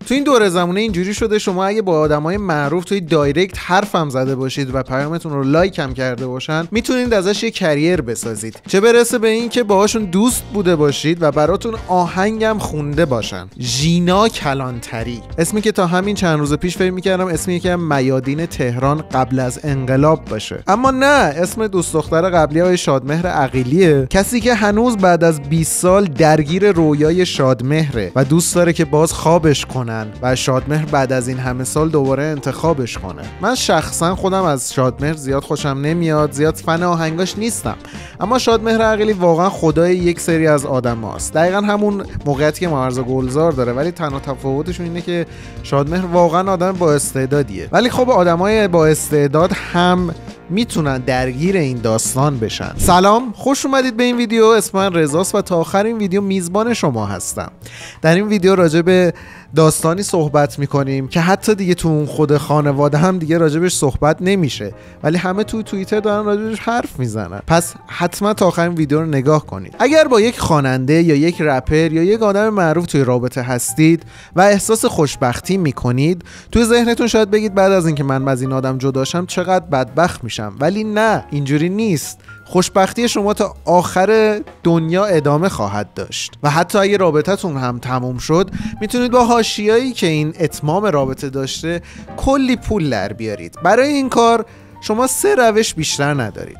تو این دوره زمونه اینجوری شده شما اگه با آدمای معروف توی دایرکت حرفم زده باشید و پیامتون رو لایک هم کرده باشن میتونید ازش یه کریر بسازید، چه برسه به این که باهاشون دوست بوده باشید و براتون آهنگم خونده باشن. ژینا کلانتری، اسمی که تا همین چند روز پیش فکر می‌کردم اسم یکی از میادین تهران قبل از انقلاب باشه، اما نه، اسم دوست دختر قبلی آقای شادمهر عقیلیه، کسی که هنوز بعد از 20 سال درگیر رویای شادمهره و دوست داره که باز خوابش کنن و شادمهر بعد از این همه سال دوباره انتخابش کنه. من شخصا خودم از شادمهر زیاد خوشم نمیاد، زیاد فن آهنگاش نیستم، اما شادمهر عقیلی واقعا خدای یک سری از آدماست. دقیقاً همون موقعیتی که معرض گلزار داره، ولی تنها تفاوتشون اینه که شادمهر واقعا آدم با استعدادیه. ولی خب آدمای با استعداد هم میتونن درگیر این داستان بشن. سلام، خوش اومدید به این ویدیو. اسم من رضاست و تا آخر این ویدیو میزبان شما هستم. در این ویدیو راجع به داستانی صحبت میکنیم که حتی دیگه تو اون خود خانواده هم دیگه راجبش صحبت نمیشه، ولی همه تو توییتر دارن راجبش حرف میزنن. پس حتما تا آخر این ویدیو رو نگاه کنید. اگر با یک خواننده یا یک رپر یا یک آدم معروف توی رابطه هستید و احساس خوشبختی میکنید، توی ذهنتون شاید بگید بعد از اینکه من از این آدم جداشم چقدر بدبخت میشم، ولی نه، اینجوری نیست. خوشبختی شما تا آخر دنیا ادامه خواهد داشت و حتی اگه رابطتون هم تموم شد میتونید با حاشیه‌ای که این اتمام رابطه داشته کلی پول در بیارید. برای این کار شما 3 روش بیشتر ندارید.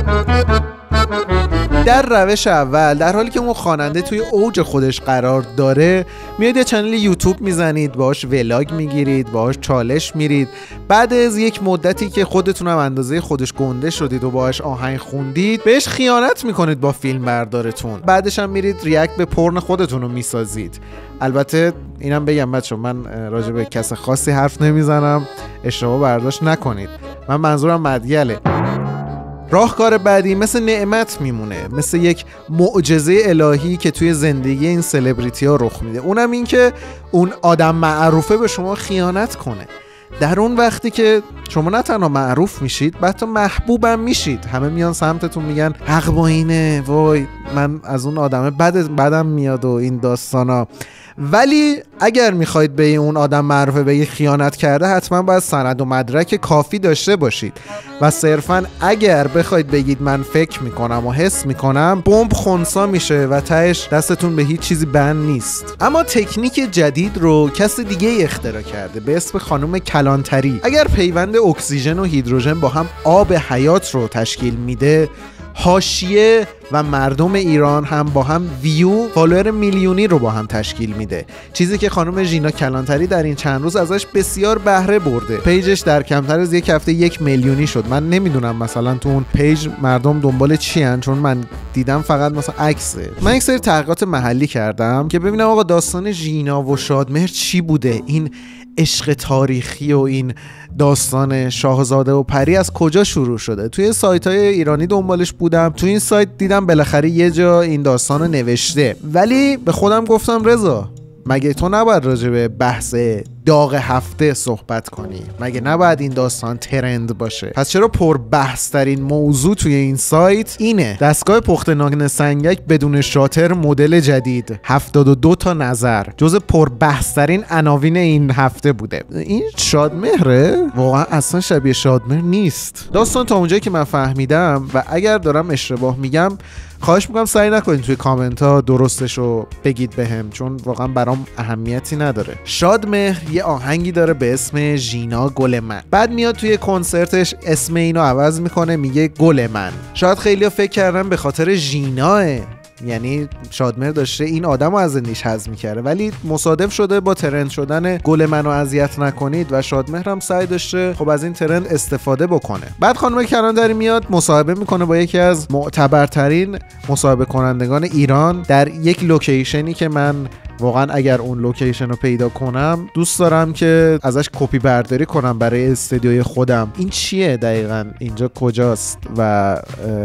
در روش اول، در حالی که اون خواننده توی اوج خودش قرار داره، میاد یه چنل یوتیوب میزنید، باهاش ولاگ میگیرید، باهاش چالش میرید. بعد از یک مدتی که خودتون هم اندازه خودش گنده شدید و باهاش آهنگ خوندید، بهش خیانت میکنید با فیلم بردارتون. بعدش هم میرید ریاکت به پورن خودتون رو میسازید. البته اینم بگم بچه‌ها، من راجع به کس خاصی حرف نمیزنم، اشتباه برداشت نکنید. من منظورم مدیله. راهکار بعدی مثل نعمت میمونه، مثل یک معجزه الهی که توی زندگی این سلبریتی ها رخ میده. اونم این که اون آدم معروفه به شما خیانت کنه. در اون وقتی که شما نه تنها معروف میشید، حتی محبوبم میشید. همه میان سمتتون میگن حق با اینه، وای من از اون آدمه بدم میاد و این داستانا. ولی اگر میخواید به اون آدم معروفه بگید خیانت کرده، حتما باید سند و مدرک کافی داشته باشید و صرفا اگر بخواید بگید من فکر میکنم و حس میکنم، بمب خنثی میشه و تهش دستتون به هیچ چیزی بند نیست. اما تکنیک جدید رو کس دیگه اختراع کرده به اسم خانم کلانتری. اگر پیوند اکسیژن و هیدروژن با هم آب حیات رو تشکیل میده، حاشیه و مردم ایران هم با هم ویو، فالوور میلیونی رو با هم تشکیل میده. چیزی که خانم ژینا کلانتری در این چند روز ازش بسیار بهره برده. پیجش در کمتر از یک هفته 1 میلیونی شد. من نمیدونم مثلا تو اون پیج مردم دنبال چی ان، چون من دیدم فقط مثلا عکسه. من یک سری تحقیقات محلی کردم که ببینم آقا داستان ژینا و شادمهر چی بوده، این عشق تاریخی و این داستان شاهزاده و پری از کجا شروع شده. توی سایت‌های ایرانی دنبالش بودم، توی این سایت دیدم بالاخره یه جا این داستان رو نوشته، ولی به خودم گفتم رضا، مگه تو نباید راجع به بحث داغ هفته صحبت کنی؟ مگه نباید این داستان ترند باشه؟ پس چرا پر بحث ترین موضوع توی این سایت اینه؟ دستگاه پخت نان سنگک بدون شاتر مدل جدید، 72 تا نظر، جز پر بحث ترین عناوین این هفته بوده. این شادمهره؟ واقعا اصلا شبیه شادمهر نیست. داستان تا اونجایی که من فهمیدم و اگر دارم اشتباه میگم خواهش میکنم سعی نکنید توی کامنت ها درستش رو بگید بهم، چون واقعا برام اهمیتی نداره. شادمهر یه آهنگی داره به اسم ژینا گل من. بعد میاد توی کنسرتش اسم اینو عوض میکنه، میگه گل من. شاید خیلی‌ها فکر کردن به خاطر ژیناه، یعنی شادمهر داشته این آدمو از زندگیش حذف می‌کرده، ولی مصادف شده با ترند شدن گل منو اذیت نکنید و شادمهر هم سعی داشته خب از این ترند استفاده بکنه. بعد خانم کلانتری میاد مصاحبه میکنه با یکی از معتبرترین مصاحبه کنندگان ایران در یک لوکیشنی که من واقعا اگر اون لوکیشن رو پیدا کنم دوست دارم که ازش کپی برداری کنم برای استودیوی خودم. این چیه دقیقاً؟ اینجا کجاست و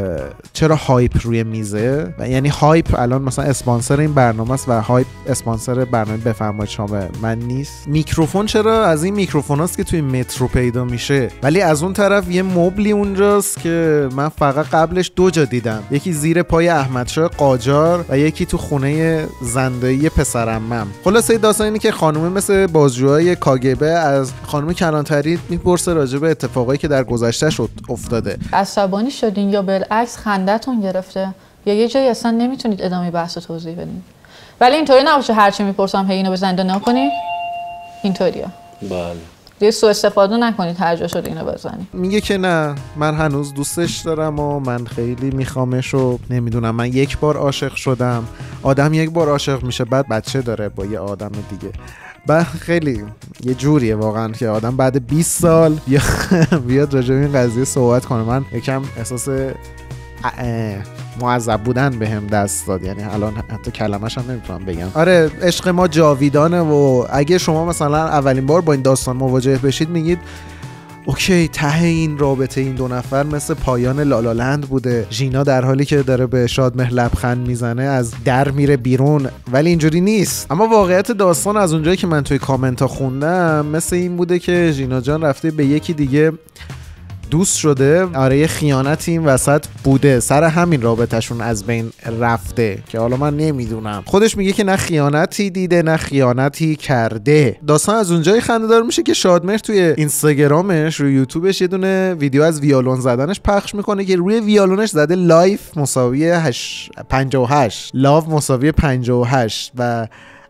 چرا هایپ روی میزه؟ و یعنی هایپ الان مثلا اسپانسر این برنامه است و هایپ اسپانسر برنامه بفرمایید شما من نیست. میکروفون چرا از این میکروفوناست که توی مترو پیدا میشه، ولی از اون طرف یه مبلی اونجاست که من فقط قبلش 2 جا دیدم، یکی زیر پای احمدشاه قاجار و یکی تو خونه زندایی پسر مترمم. خلاصه داستان اینه که خانومه مثل بازجوهای کاگبه از خانم کلانتری میپرسه راجع به اتفاقایی که در گذشته افتاده. عصبانی شدین یا بالعکس خندتون گرفته یا یه جایی اصلا نمیتونید ادامه بحث رو توضیح بدین؟ ولی اینطوری نباشه هرچی میپرسم هی اینو به زنده نکنید. اینطوریه. بله. دیگه سوء استفاده نکنید هر جا شد اینو بزنید. میگه که نه من هنوز دوستش دارم و من خیلی میخوامش و نمیدونم من یک بار عاشق شدم. آدم یک بار عاشق میشه بعد بچه داره با یه آدم دیگه. بعد خیلی یه جوریه واقعا که آدم بعد 20 سال بیاد راجع به این قضیه صحبت کنه. من یکم احساس معذب بودن بهم دست داد، یعنی الان حتی کلمه‌ش هم نمیتونم بگم. آره عشق ما جاویدانه و اگه شما مثلا اولین بار با این داستان مواجه بشید میگید اوکی ته این رابطه این دو نفر مثل پایان لالالند بوده، ژینا در حالی که داره به شادمهر لبخند میزنه از در میره بیرون، ولی اینجوری نیست. اما واقعیت داستان از اونجایی که من توی کامنت ها خوندم مثل این بوده که ژینا جان رفته به یکی دیگه دوست شده. آره یه خیانتی این وسط بوده، سر همین رابطهشون از بین رفته که حالا من نمیدونم. خودش میگه که نه خیانتی دیده نه خیانتی کرده. داستان از اونجایی خنده‌دار میشه که شادمهر توی اینستاگرامش روی یوتیوبش یه دونه ویدیو از ویولون زدنش پخش میکنه که روی ویولونش زده لایف مساوی 58 لاو مساوی 58 و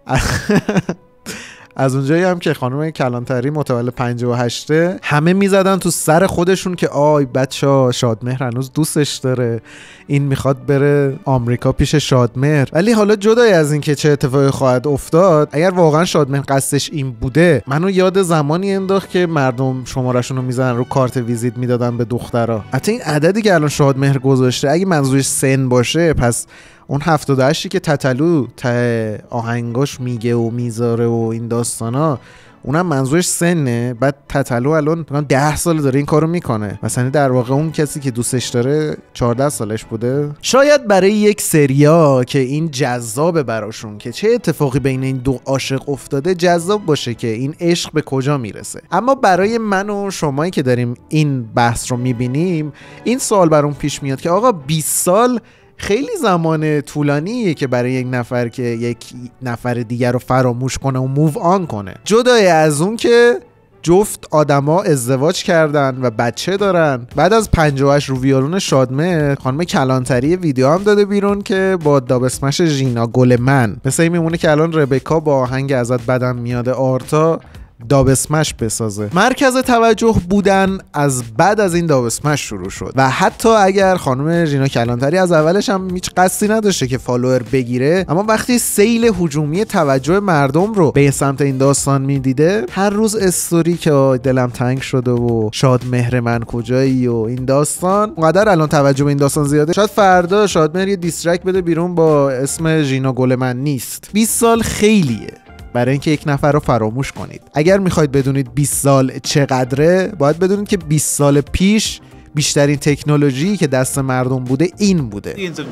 از اونجایی هم که خانم کلانتری متولد 58 همه میزدن تو سر خودشون که آی بچا شادمهر هنوز دوستش داره، این میخواد بره آمریکا پیش شادمهر. ولی حالا جدای از این که چه اتفاقی خواهد افتاد، اگر واقعا شادمهر قصدش این بوده، منو یاد زمانی انداخت که مردم شماره‌شون رو میزنن رو کارت ویزیت میدادن به دخترها. حتی این عددی که الان شادمهر گذاشته اگه منظورش سن باشه، پس اون 78 که تتلو ته آهنگاش میگه و میذاره و این داستانا اونم منظورش سنه. بعد تتلو الان 10 سال داره این کارو میکنه، مثلا در واقع اون کسی که دوستش داره 14 سالش بوده. شاید برای یک سریا که این جذابه براشون که چه اتفاقی بین این دو عاشق افتاده جذاب باشه که این عشق به کجا میرسه. اما برای من و شمایی که داریم این بحث رو میبینیم این سوال برام پیش میاد که آقا 20 سال خیلی زمان طولانیه که برای یک نفر که یک نفر دیگر رو فراموش کنه و موو آن کنه. جدای از اون که جفت آدما ازدواج کردن و بچه دارن. بعد از 58 رو ویولون شادمهر خانم کلانتری ویدیو هم داده بیرون که با داب اسمش ژینا گلمن، مثل این میمونه که الان ربکا با آهنگ ازت بدم میاد آرتا داب اسمش بسازه. مرکز توجه بودن از بعد از این داب اسمش شروع شد و حتی اگر خانم ژینا کلانتری از اولش هم هیچ قصدی نداشته که فالوور بگیره، اما وقتی سیل هجومی توجه مردم رو به سمت این داستان میدیده، هر روز استوری که دلم تنگ شده و شادمهر من کجایی و این داستان، اونقدر الان توجه به این داستان زیاده شاید فردا شادمهر یه دیسترک بده بیرون با اسم ژینا گلمن نیست. 20 سال خیلیه برای اینکه یک نفر رو فراموش کنید. اگر میخواید بدونید 20 سال چقدره، باید بدونید که 20 سال پیش بیشترین تکنولوژی که دست مردم بوده این بوده.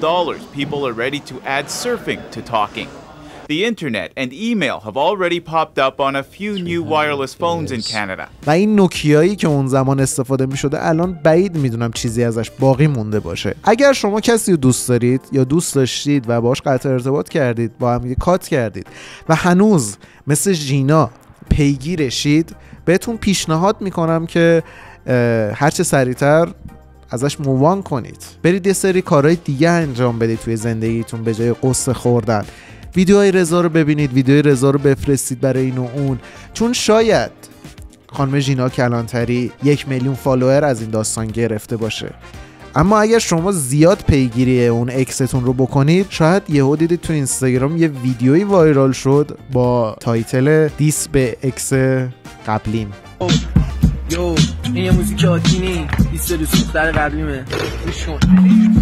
The internet and email have already popped up on a few new wireless phones in Canada. و این نوکیایی که اون زمان استفاده می شده الان بعید میدونم چیزی ازش باقی مونده باشه. اگر شما کسی رو دوست دارید یا دوست داشتید و باهاش قطع ارتباط کردید، با هم کات کردید و هنوز مثل ژینا پیگیرشید، بهتون پیشنهاد میکنم که هرچه سریعتر ازش مووان کنید. برید یه سری کارهای دیگه انجام بدید توی زندگیتون به جای قصه خوردن. ویدیوهای رضا رو ببینید، ویدیوهای رضا رو بفرستید برای این و اون، چون شاید خانم ژینا کلانتری 1 میلیون فالوور از این داستان گرفته باشه. اما اگر شما زیاد پیگیری اون اکستون رو بکنید، شاید یهو دیدید تو اینستاگرام یه ویدیویی وایرال شد با تایتل دیس به اکس قبلیم. یو این یه موزیک آتینی دیس دوست دختر قبلیمه.